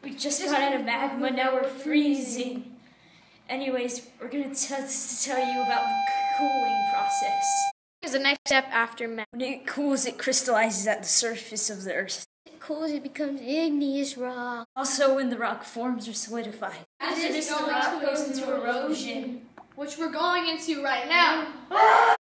We just got out of magma, now we're freezing. Anyways, we're gonna tell you about the cooling process. Here's the next step after magma. When it cools, it crystallizes at the surface of the Earth. It cools, it becomes igneous rock. Also, when the rock forms or solidifies. After this, the rock goes into erosion, which we're going into right now.